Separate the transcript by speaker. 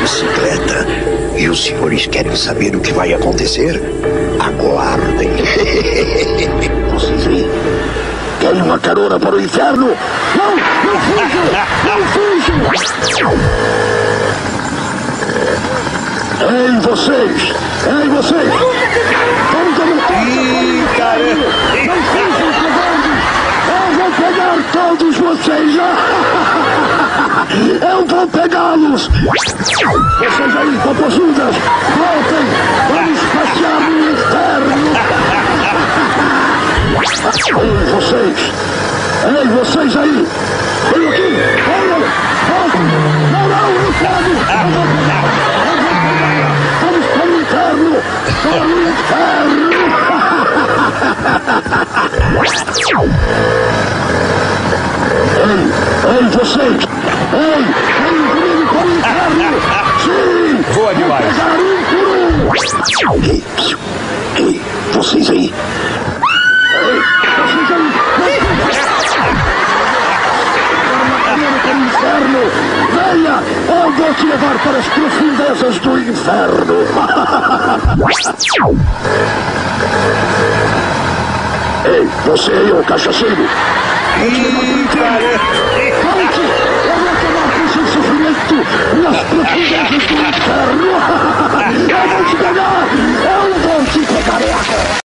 Speaker 1: bicicleta. E os senhores querem saber o que vai acontecer? Aguardem. Vocês aí, querem uma carona para o inferno? Não, não fujam! Não fujam! Ei, vocês! Ei, vocês! Vamos aumentar essa cara! Não fujam, covardes! Eu vou pegar todos vocês! Eu vou pegá-los! Vocês aí, popozudas! Voltem! Vamos passear no inferno! Ei, vocês! Ei, vocês aí! Vem aqui! Venham! Voltem! Não, não, não quero! Vamos para o inferno! Para o inferno! Ei, vocês! Ei, venham comigo para o inferno! Sim!
Speaker 2: Boa demais!
Speaker 1: Pegar um por um! Ei, vocês aí! Ei, vocês aí! Para o inferno! Venha! Eu vou te levar para as profundezas do inferno! Ei, você aí, ô cachaceiro!
Speaker 2: Ih, cara!